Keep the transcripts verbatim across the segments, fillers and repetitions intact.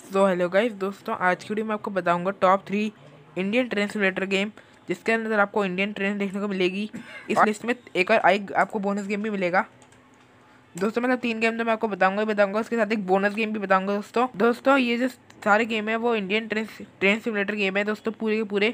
So hello guys दोस्तों, आज की वीडियो में आपको बताऊंगा top three Indian train simulator game, जिसके अंदर आपको इंडियन ट्रेन देखने को मिलेगी। इस लिस्ट में एक और एक आपको बोनस गेम भी मिलेगा दोस्तों। मतलब तीन गेम तो मैं आपको बताऊंगा ही बताऊंगा, उसके साथ एक बोनस गेम भी बताऊंगा दोस्तों। दोस्तों ये जो सारे गेम है वो Indian train train simulator game है दोस्तों, पूरे के पूरे।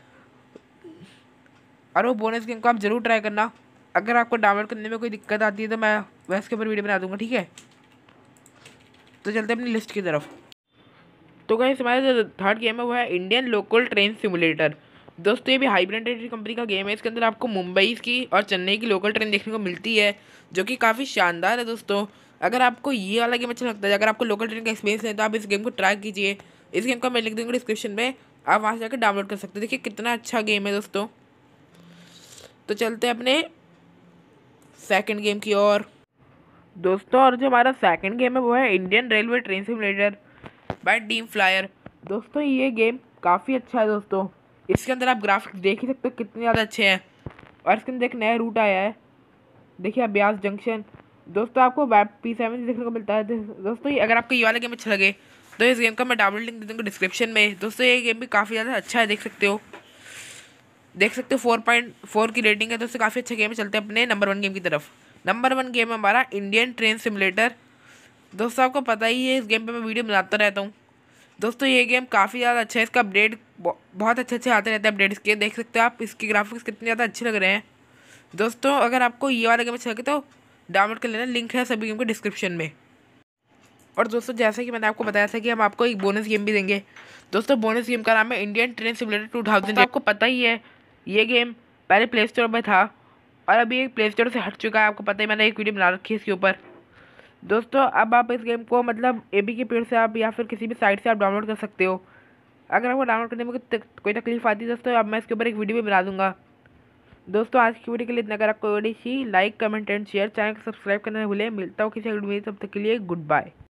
और वो बोनस गेम को आप जरूर ट्राई करना। अगर आपको डाउनलोड करने में कोई दिक्कत आती है तो मैं वह इसके ऊपर वीडियो बना दूंगा, ठीक है। तो चलते हैं अपनी लिस्ट की तरफ। तो गाइस हमारा जो थर्ड गेम है वो है इंडियन लोकल ट्रेन सिमुलेटर। दोस्तों ये भी हाइब्रिड कंपनी का गेम है। इसके अंदर आपको मुंबई की और चेन्नई की लोकल ट्रेन देखने को मिलती है, जो कि काफ़ी शानदार है दोस्तों। अगर आपको ये वाला गेम अच्छा लगता है, अगर आपको लोकल ट्रेन का एक्सपीरियंस है, तो आप इस गेम को ट्राई कीजिए। इस गेम का मैं लिख दूँगा डिस्क्रिप्शन में, आप वहाँ से जाकर डाउनलोड कर सकते हो। देखिए कितना अच्छा गेम है दोस्तों। तो चलते हैं अपने सेकेंड गेम की ओर दोस्तों। और जो हमारा सेकंड गेम है वो है Indian railway train simulator by team Flyer. दोस्तों ये गेम काफ़ी अच्छा है दोस्तों। इसके अंदर आप ग्राफिक्स देख ही सकते हो कितने ज़्यादा अच्छे हैं। और इसके अंदर एक नया रूट आया है, देखिए अब्यास जंक्शन। दोस्तों आपको वेब पी सेवन देखने को मिलता है। दोस्तों ये अगर आपको ये वाला गेम अच्छा लगे तो इस गेम का मैं डाउनलोड लिंक दे दूँगा डिस्क्रिप्शन में। दोस्तों ये गेम भी काफ़ी ज़्यादा अच्छा है, देख सकते हो देख सकते हो फोर पॉइंट फोर की रेटिंग है। दोस्तों काफ़ी अच्छा गेम है। चलते हैं अपने नंबर वन गेम की तरफ। नंबर वन गेम है हमारा इंडियन ट्रेन सिमुलेटर। दोस्तों आपको पता ही है, इस गेम पे मैं वीडियो बनाता रहता हूँ दोस्तों। ये गेम काफ़ी ज़्यादा अच्छा है। इसका अपडेट बहुत अच्छे अच्छे आते रहते हैं अपडेट इसके, देख सकते हो आप इसके ग्राफिक्स कितने ज़्यादा अच्छे लग रहे हैं दोस्तों। अगर आपको ये वाला गेम अच्छा लगे तो डाउनलोड कर लेना, लिंक है सभी गेम के डिस्क्रिप्शन में। और दोस्तों जैसे कि मैंने आपको बताया था कि हम आपको एक बोनस गेम भी देंगे दोस्तों। बोनस गेम का नाम है Indian train simulator two thousand. आपको पता ही है ये गेम पहले प्ले स्टोर पर था और अभी एक प्ले स्टोर से हट चुका है। आपको पता ही, मैंने एक वीडियो बना रखी है इसके ऊपर दोस्तों। अब आप इस गेम को मतलब ए बी के पेड़ से आप या फिर किसी भी साइट से आप डाउनलोड कर सकते हो। अगर आपको डाउनलोड करने में कोई तक, कोई तकलीफ आती है दोस्तों, अब मैं इसके ऊपर एक वीडियो भी बना दूंगा दोस्तों। आज की वीडियो के लिए इतना। अगर आपको वीडियो अच्छी like comment and share, channel को सब्सक्राइब करना न भूलें। मिलता हूँ किसी वीडियो में, तब तक के लिए गुड बाय।